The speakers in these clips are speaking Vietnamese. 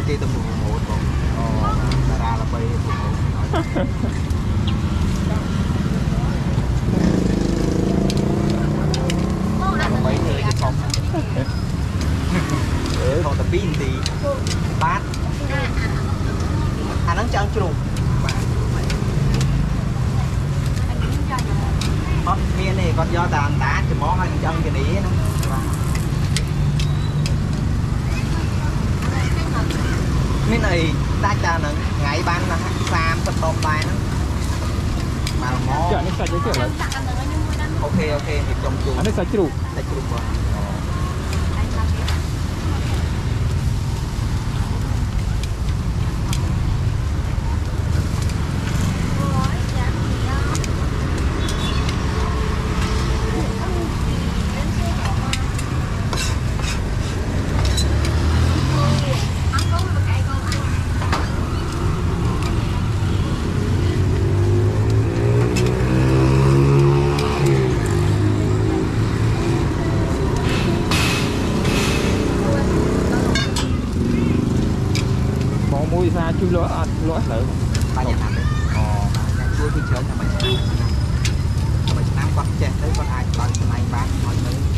គេទៅប្រម៉ូទបងតារាល្បីប្រម៉ូទល្បីធ្វើជាខំថតតែ2នាទីបាទអាហ្នឹងចង់ជ្រូកបាទអត់មានទេគាត់យកតែអណ្ដាតច្មោះហើយចង់ជំនីហ្នឹងមានអីដាច់តែហ្នឹងថ្ងៃបាន30ដុំដែរហ្នឹងមកមកចានេះសាច់អីទៀតឡើយអូខេនេះខ្ញុំជួអានេះសាច់ជ្រូកបងជួយលក់អត់លក់លើបាញ់ឆ្នាំទេជួយពីច្រើនតែមួយឆ្នាំគាត់ចេះទៅគាត់អាចបើកស្នែងបានឲ្យមើល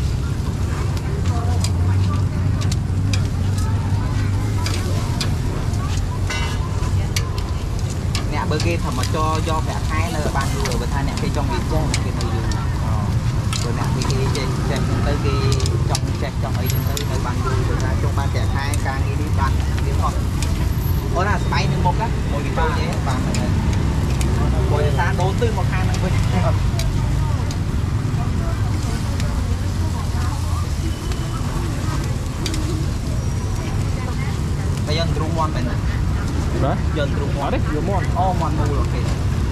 អ្នកបើគេថាមកចយកប្រាក់ខែនៅបានយូរបើថាអ្នកគេចង់វាចេះគេនៅយូរព្រោះអ្នកគេចេះទៅគេចង់ចេះចង់អីចឹងទៅនៅបានយូរព្រោះថាចង់បានប្រាក់ខែការងារនេះបានវាអត់អូនអាស្បៃនឹងមុខណាមួយពីទៅទេបានហ្នឹងព្រោះថាដូរទិសមកខាងហ្នឹងវិញតែយើងទ្រូងមន់មែនទេបាទយើងទ្រូងមន់ទេយកមន់អូមន់មូលអូខេ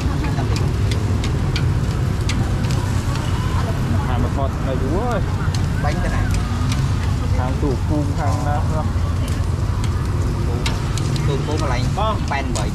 ខាងមកថតនៅយូរហើយបាញ់ទៅណាខាងទូភូមិខាងណាទូកន្លែង88កន្លែងបង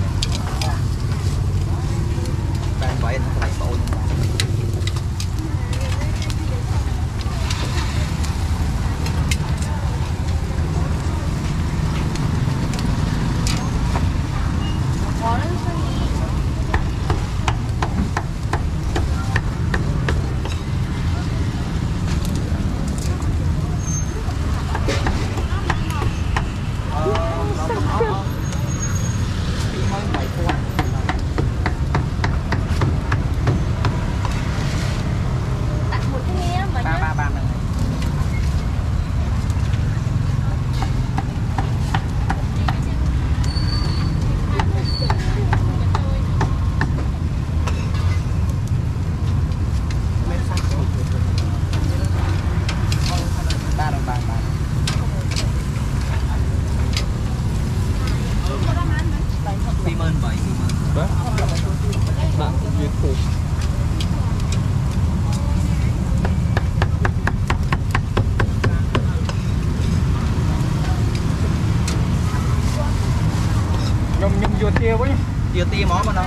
Chưa tia mỏ mà nó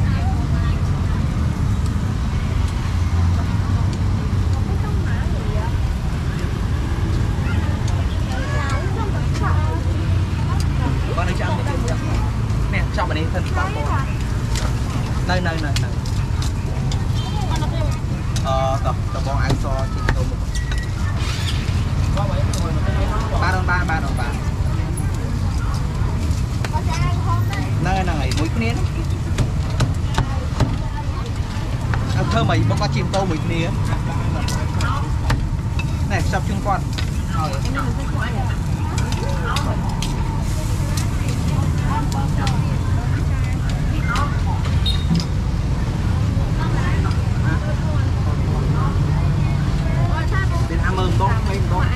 con đi trong nè trong này thân bao nơi tập con ăn so chị tôi một ba đồng ba nơi này mũi nến thơ mày bóc qua chim tô mũi nến này sắp chung con đến ăn mừng con mình con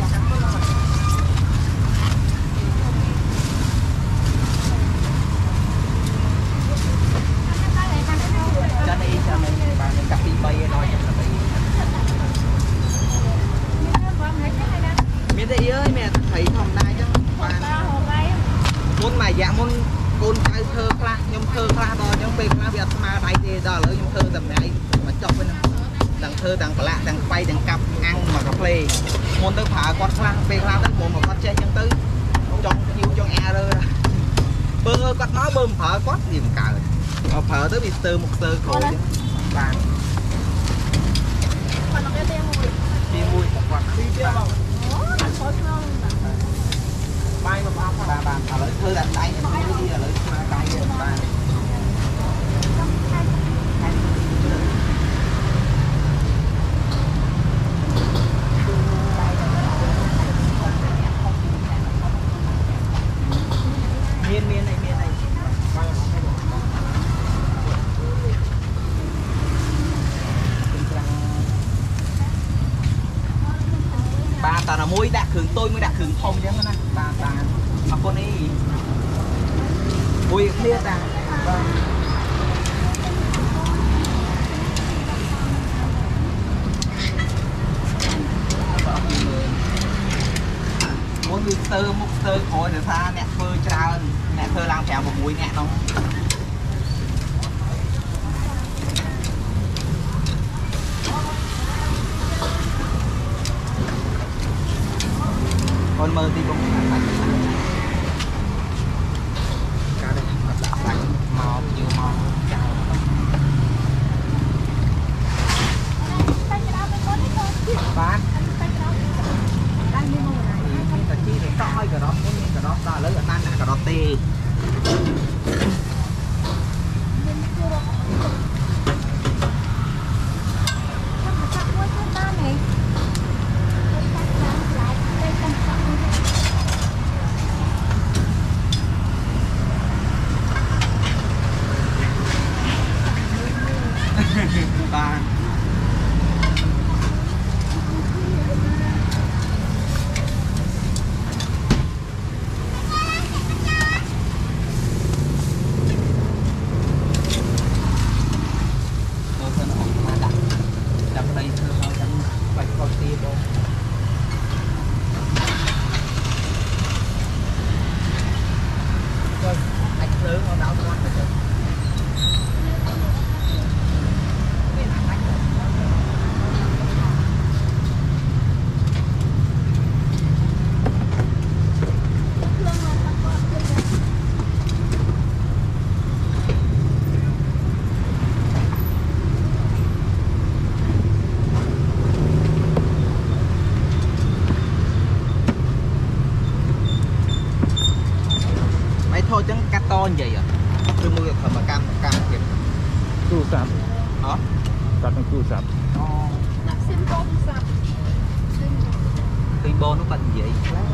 miền Tây ơi mẹ thấy thòng đai chứ muốn mày dạ muốn côn trai thơ class nhom thơ class đó nhom về class Việt mà đây thì đó là nhom thơ tầm này mà chọc bên đằng thơ đằng lạ đằng quay đằng cặp ăn mà cà phê muốn tới phá con class về class tới một con chơi chân tới trong nhiều trong e rồi bơ quạt máu bơm phở quát gì mà cào mà phở tới bị sơ một sơ khổ chứ bàn còn nó cái đi mùi quạt đi kia vào bay mà ba à lấy thư đặt tay đi là lấy tay ba miên này ba ta là môi đã khử tôi mới đã khử không chứ mà ba mà con ấy môi kia ta muốn đi tơ một tơ khối để xa nè phơi trao nè phơi làm phèo một mũi nè không con mơ thì cũng cá đây đã sạch màu nhiều màu bán ta chi để coi cái đó ta lấy ở tan cái đó tê ba thôi chẳng cắt to như vậy à tôi mua được mà cam kìa chu sạp hả cắt bằng chu sạp tinh bò nó bận vậy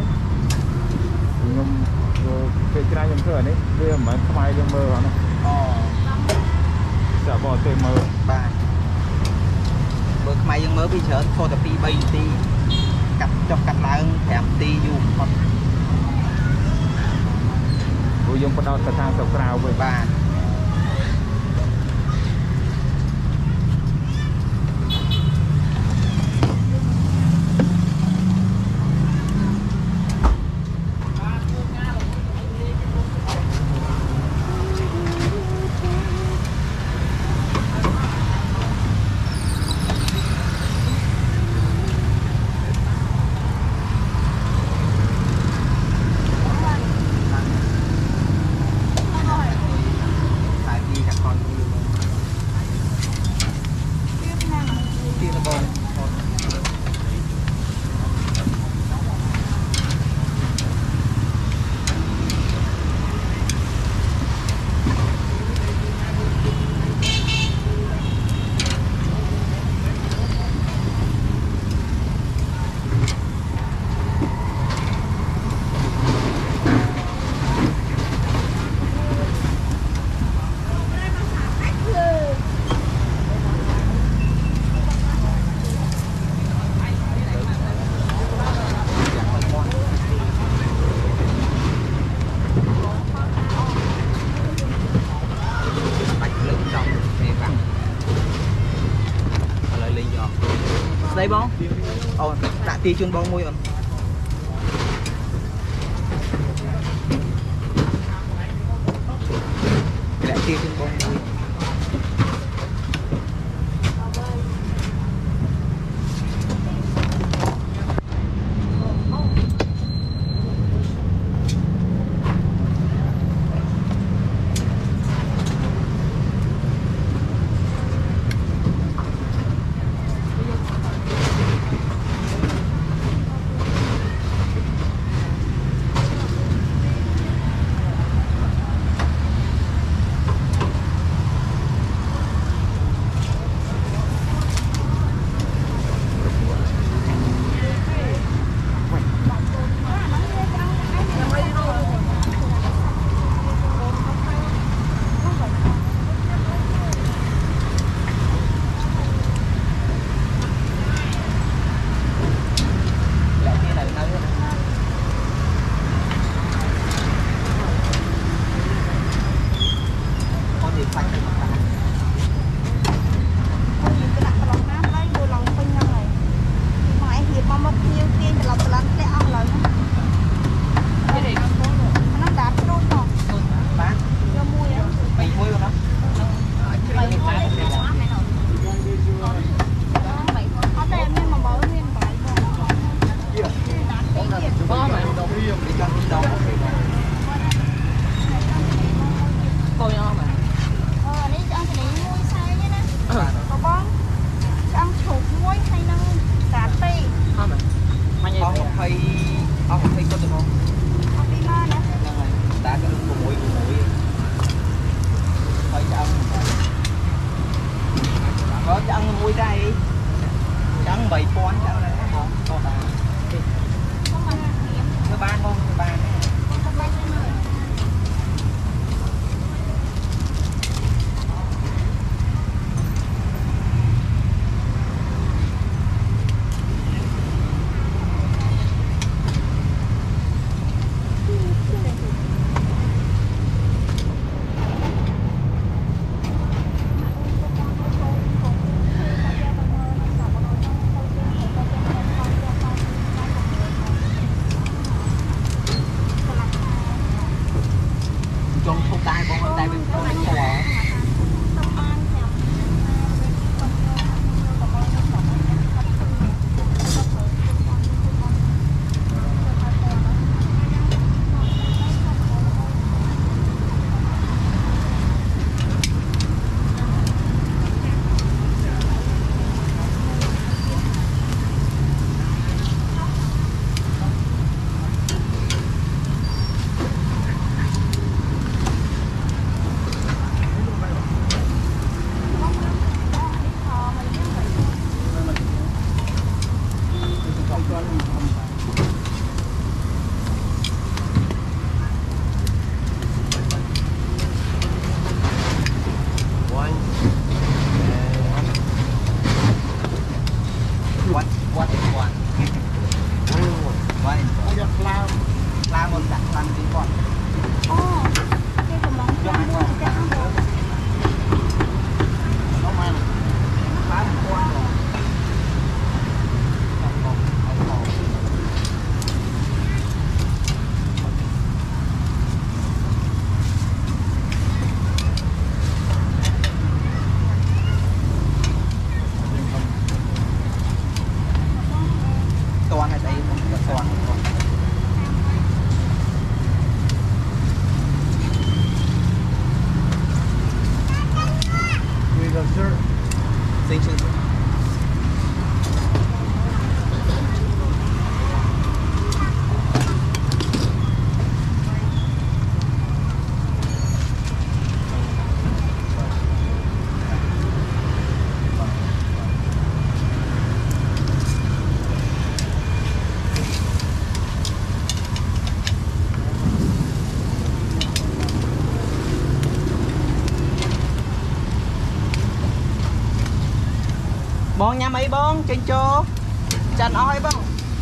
nhưng cái này nhưng thừa đấy bây mà không ai đang mơ hả nó bỏ tên mơ ba bữa mai dân mơ bây giờ thôi tập đi bay đi cắt trong cắt lá thèm ti dùng con bố dùng bắt đầu từ thang sọc rào với ba đây bông đã ti chun bông môi rồi đã ti chun bông môi chẳng mùi đây chẳng 7 pon chẳng này không to ta thứ ba không thứ ba bong nhà mấy bong trên chỗ chân oi bong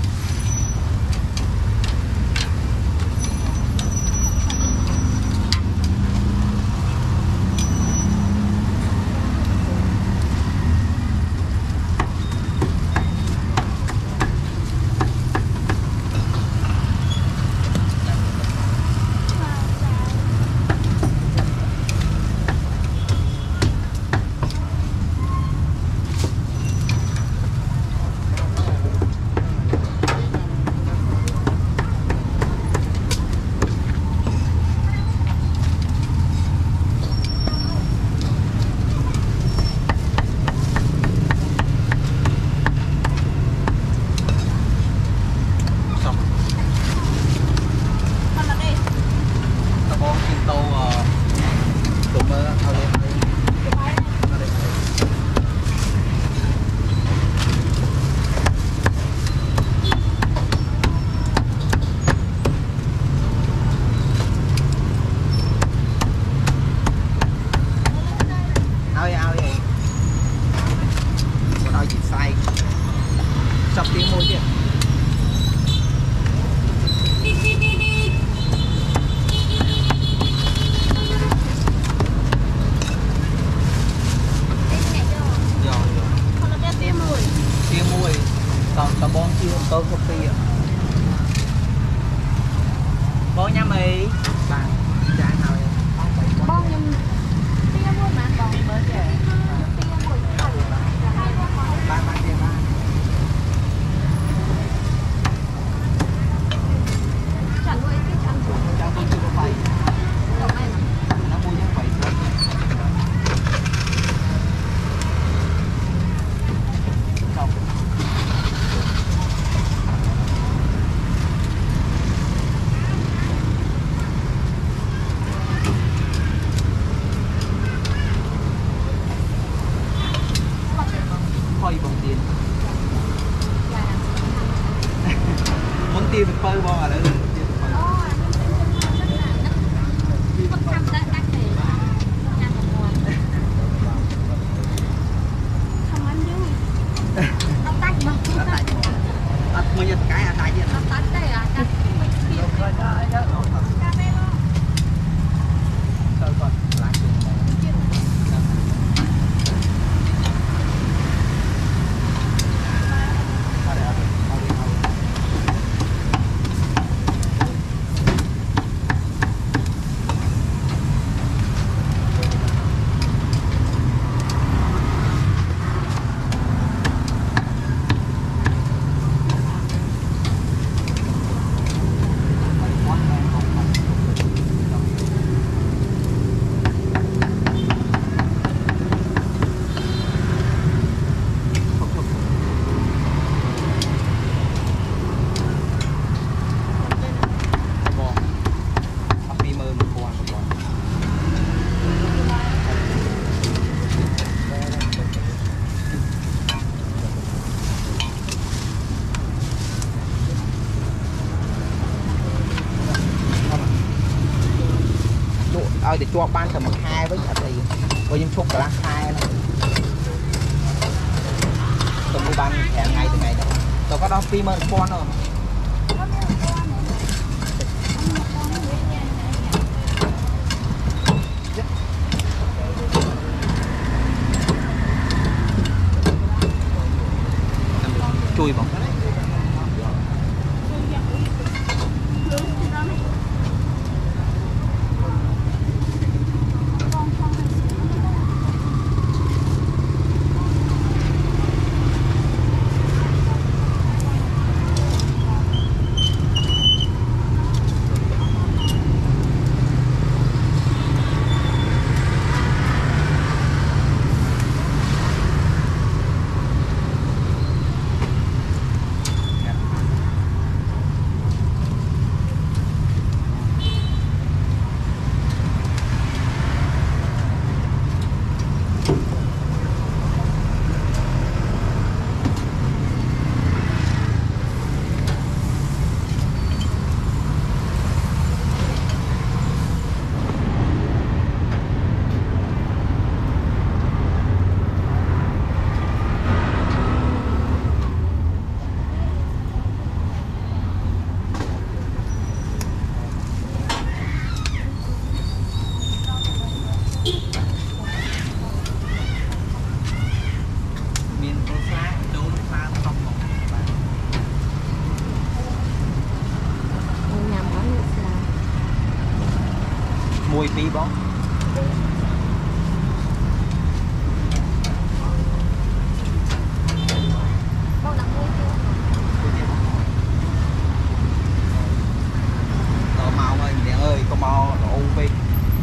bong nhà mấy bạn trái nào bong nhà tia mua mà bong bớt rồi ba tia ba chẳng nuôi cái chẳng tôi chưa có phải nó mua như vậy Ôi bông tiền. Muốn tiền được phơi bò ở đây. Mới nhất cái à tại gì nó tách đây à cắt thôi con lại để cho ban tầm 2 với ở đây coi những phút là 2 tầm đi ban hẹn ngày từ ngày đó tôi có đó phim mà con không chui bóng mùi phí bóng màu ơi mẹ ơi có màu nó u phí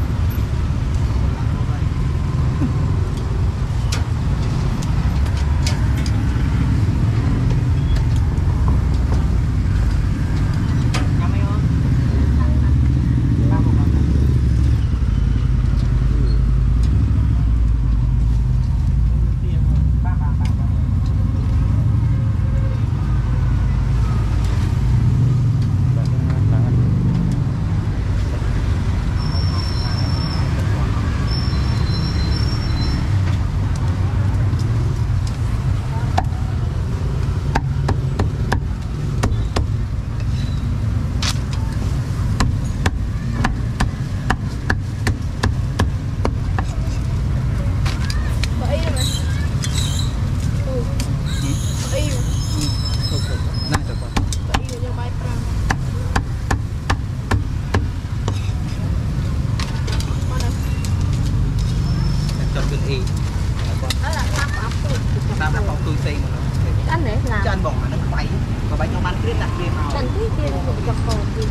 chân bổng nó quay và bánh cho ban kết đặt kia màu chân tí kia nó cũng chọc cổ gì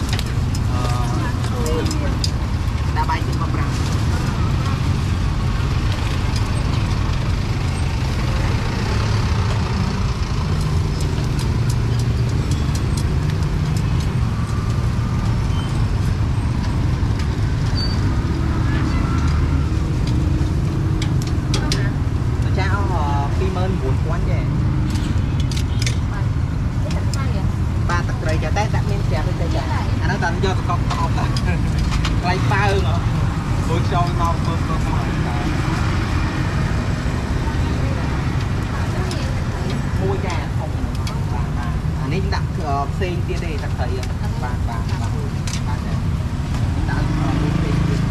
đã bay trên con răng phim buồn quán vậy ba tật rầy cho tết đã nên chè lên đây chè anh nói tao do tụi con là lấy ba hơn hả buổi sau mau con mua chè không anh ấy đặt xe kia đây đặt thầy ba đã mua xe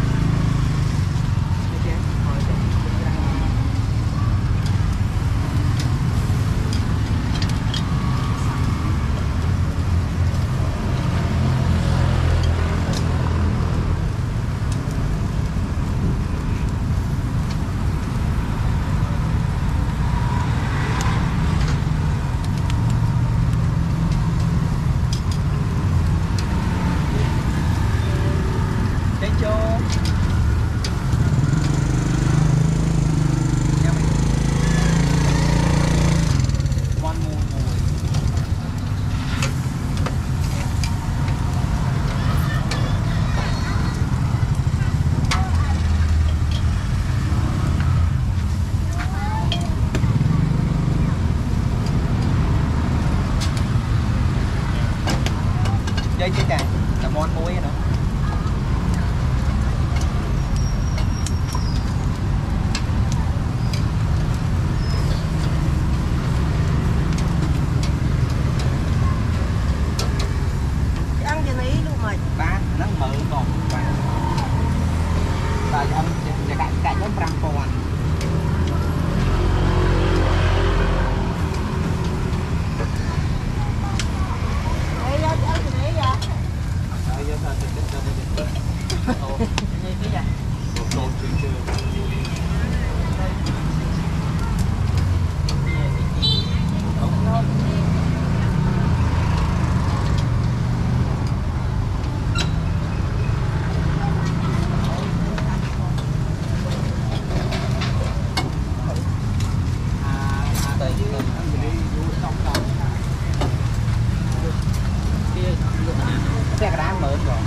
chơi chứ chà là món muối nữa ăn gì này luôn mày ba nó mở còn ba rồi ông sẽ cạnh nó trăm con xe cái đá mở rồi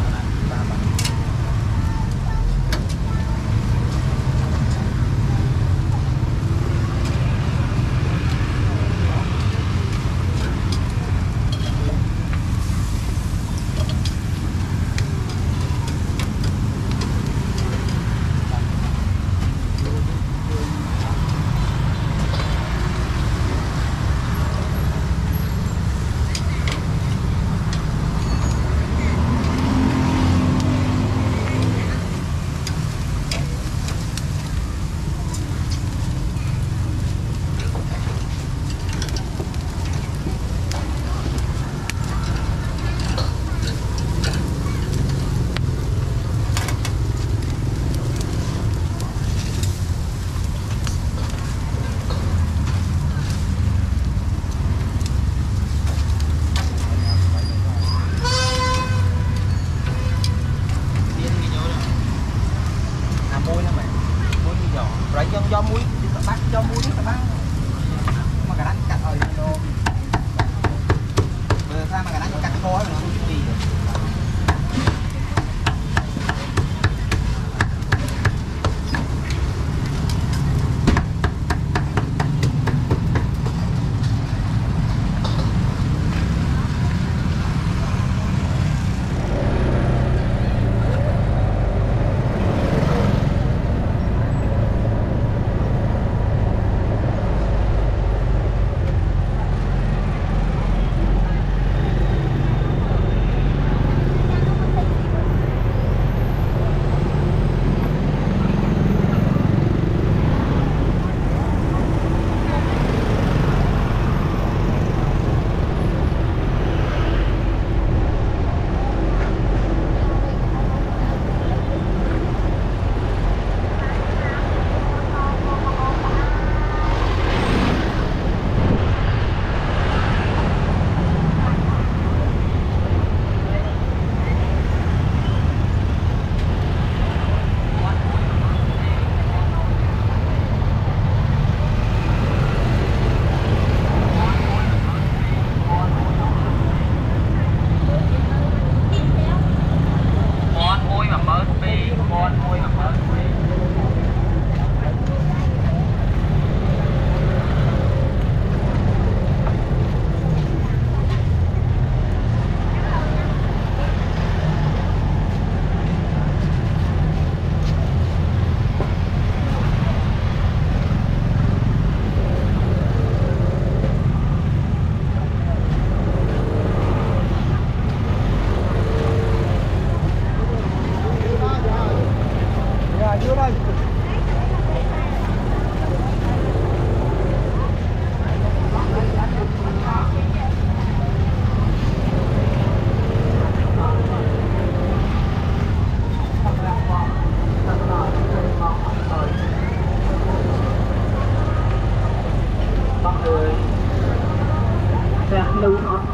do muối bắt cho muối các bác mà cái đánh cắt rồi luôn bây sao mà cái đánh cắt khói nó gì lưu